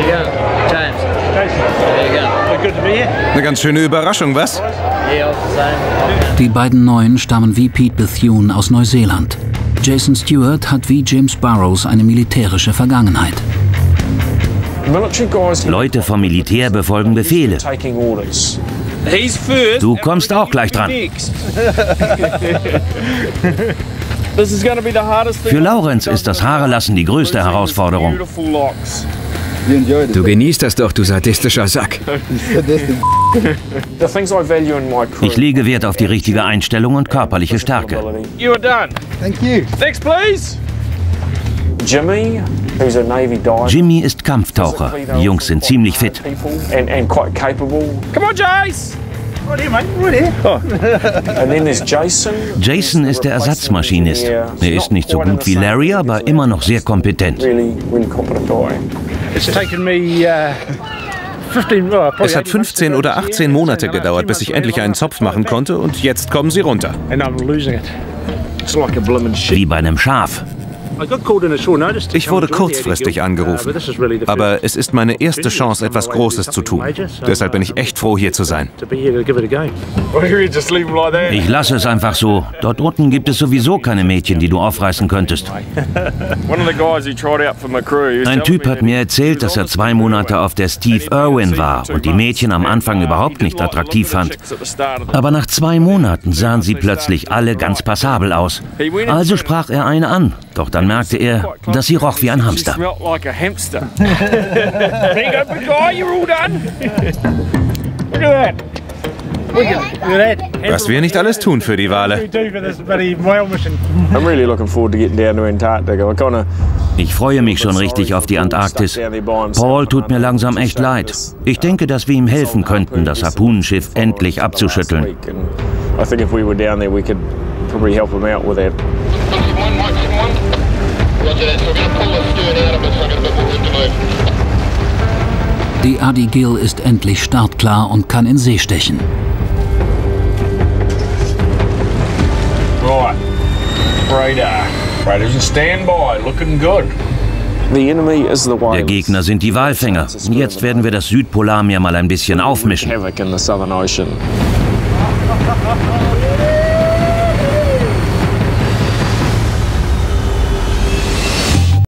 Eine ganz schöne Überraschung, was? Die beiden Neuen stammen wie Pete Bethune aus Neuseeland. Jason Stewart hat wie James Burrows eine militärische Vergangenheit. Leute vom Militär befolgen Befehle. Du kommst auch gleich dran. Für Lawrence ist das Haarelassen die größte Herausforderung. Du genießt das doch, du sadistischer Sack. Ich lege Wert auf die richtige Einstellung und körperliche Stärke. Jimmy ist Kampftaucher. Die Jungs sind ziemlich fit. Jason ist der Ersatzmaschinist. Er ist nicht so gut wie Larry, aber immer noch sehr kompetent. Es hat 15 oder 18 Monate gedauert, bis ich endlich einen Zopf machen konnte, und jetzt kommen sie runter. Wie bei einem Schaf. Ich wurde kurzfristig angerufen, aber es ist meine erste Chance, etwas Großes zu tun. Deshalb bin ich echt froh, hier zu sein. Ich lasse es einfach so. Dort unten gibt es sowieso keine Mädchen, die du aufreißen könntest. Ein Typ hat mir erzählt, dass er 2 Monate auf der Steve Irwin war und die Mädchen am Anfang überhaupt nicht attraktiv fand. Aber nach 2 Monaten sahen sie plötzlich alle ganz passabel aus. Also sprach er eine an. Doch dann merkte er, dass sie roch wie ein Hamster. Was wir nicht alles tun für die Wale. Ich freue mich schon richtig auf die Antarktis. Paul tut mir langsam echt leid. Ich denke, dass wir ihm helfen könnten, das Harpunenschiff endlich abzuschütteln. Die Adi Gill ist endlich startklar und kann in See stechen. Der Gegner sind die Walfänger. Jetzt werden wir das Südpolarmeer mal ein bisschen aufmischen.